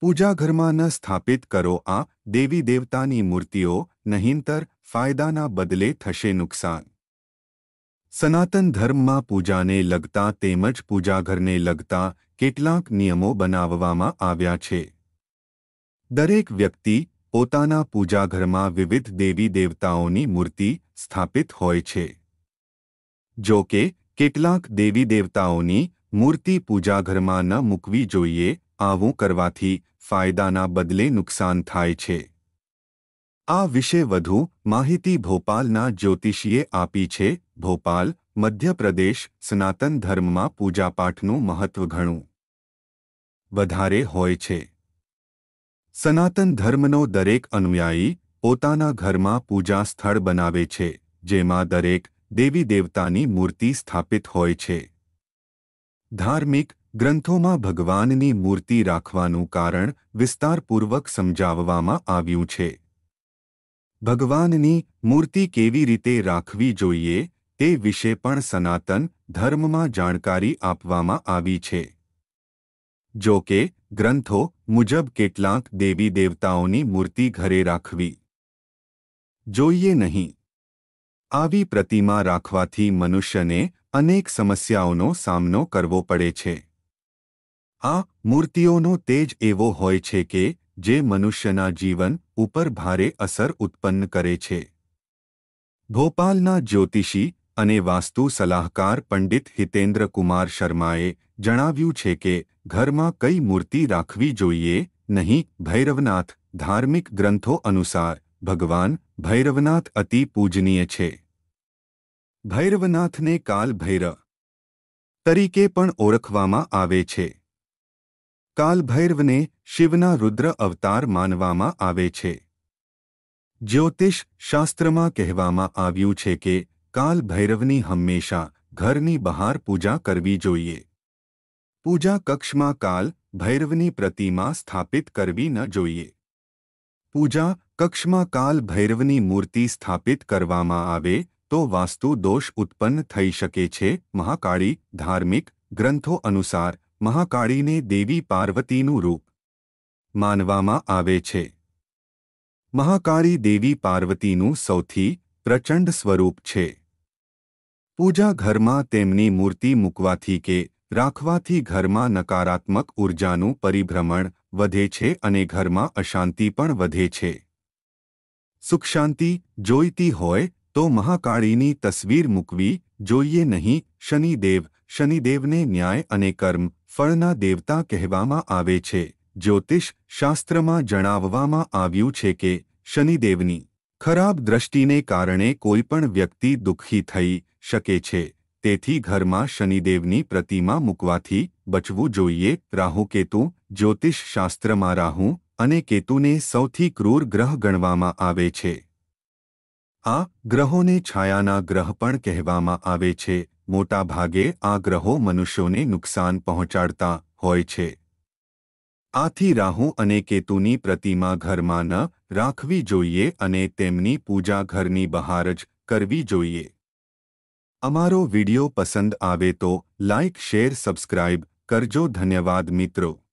પૂજાઘરમાં ન સ્થાપિત કરો આ દેવી દેવતાની મૂર્તિઓ, નહીંતર ફાયદાના બદલે થશે નુકસાન. સનાતન ધર્મમાં પૂજાને લગતા તેમજ પૂજાઘરને લગતા કેટલાક નિયમો બનાવવામાં આવ્યા છે. દરેક વ્યક્તિ પોતાના પૂજાઘરમાં વિવિધ દેવી દેવતાઓની મૂર્તિ સ્થાપિત હોય છે. જો કે કેટલાક દેવી દેવતાઓની મૂર્તિ પૂજાઘરમાં ન મૂકવી જોઈએ. આવું કરવાથી ફાયદાના બદલે નુકસાન થાય છે. આ વિશે વધુ માહિતી ભોપાલના જ્યોતિષીએ આપી છે. ભોપાલ, મધ્યપ્રદેશ. સનાતન ધર્મમાં પૂજાપાઠનું મહત્વ ઘણું વધારે હોય છે. સનાતન ધર્મનો દરેક અનુયાયી પોતાના ઘરમાં પૂજા સ્થળ બનાવે છે, જેમાં દરેક દેવી દેવતાની મૂર્તિ સ્થાપિત હોય છે. ધાર્મિક ગ્રંથોમાં ભગવાનની મૂર્તિ રાખવાનું કારણ વિસ્તારપૂર્વક સમજાવવામાં આવ્યું છે. ભગવાનની મૂર્તિ કેવી રીતે રાખવી જોઈએ તે વિશે પણ સનાતન ધર્મમાં જાણકારી આપવામાં આવી છે. જો કે ગ્રંથો મુજબ કેટલાક દેવી દેવતાઓની મૂર્તિ ઘરે રાખવી જોઈએ નહીં. આવી પ્રતિમા રાખવાથી મનુષ્યને અનેક સમસ્યાઓનો સામનો કરવો પડે છે. આ મૂર્તિઓનો તેજ એવો હોય છે કે જે મનુષ્યના જીવન ઉપર ભારે અસર ઉત્પન્ન કરે છે. ભોપાલના જ્યોતિષી અને વાસ્તુ સલાહકાર પંડિત હિતેન્દ્ર કુમાર શર્માએ જણાવ્યું છે કે ઘરમાં કઈ મૂર્તિ રાખવી જોઈએ નહીં. ભૈરવનાથ. ધાર્મિક ગ્રંથો અનુસાર ભગવાન ભૈરવનાથ અતિ પૂજનીય છે. ભૈરવનાથને કાલ ભૈરવ તરીકે પણ ઓળખવામાં આવે છે. કાલ ભૈરવને શિવના રુદ્ર અવતાર માનવામાં આવે છે. જ્યોતિષ શાસ્ત્રમાં કહેવામાં આવ્યું છે કે કાલ ભૈરવની હંમેશા ઘરની બહાર પૂજા કરવી જોઈએ. પૂજા કક્ષમાં કાલ ભૈરવની પ્રતિમા સ્થાપિત કરવી ન જોઈએ. પૂજા કક્ષમાં કાલ ભૈરવની મૂર્તિ સ્થાપિત કરવામાં આવે તો વાસ્તુ દોષ ઉત્પન્ન થઈ શકે છે. મહાકાળી. ધાર્મિક ગ્રંથો અનુસાર મહાકાળીને દેવી પાર્વતીનું રૂપ માનવામાં આવે છે. મહાકાળી દેવી પાર્વતીનું સૌથી પ્રચંડ સ્વરૂપ છે. પૂજા ઘરમાં તેમની મૂર્તિ મૂકવાથી કે રાખવાથી ઘરમાં નકારાત્મક ઊર્જાનું પરિભ્રમણ વધે છે અને ઘરમાં અશાંતિ પણ વધે છે. સુખશાંતિ જોઈતી હોય તો મહાકાળીની તસવીર મૂકવી જોઈએ નહીં. શનિદેવ. શનિદેવને ન્યાય અને કર્મ ફળના દેવતા કહેવામાં આવે છે. જ્યોતિષ શાસ્ત્રમાં જણાવવામાં આવ્યું છે કે શનિદેવની ખરાબ દ્રષ્ટિને કારણે કોઈપણ વ્યક્તિ દુઃખી થઈ શકે છે. તેથી ઘરમાં શનિદેવની પ્રતિમા મૂકવાથી બચવું જોઈએ. રાહુ કેતુ. જ્યોતિષ શાસ્ત્રમાં રાહુ અને કેતુને સૌથી ક્રૂર ગ્રહ ગણવામાં આવે છે. આ ગ્રહોને છાયાના ગ્રહ પણ કહેવામાં આવે છે. મોટા ભાગે આ ગ્રહો મનુષ્યોને નુકસાન પહોંચાડતા હોય છે. આથી રાહુ અને કેતુની પ્રતિમા ઘરમાં ન રાખવી જોઈએ અને તેમની પૂજા ઘરની બહાર જ કરવી જોઈએ. અમારો વિડિયો પસંદ આવે તો લાઇક, શેર, સબસ્ક્રાઇબ કરજો. ધન્યવાદ મિત્રો.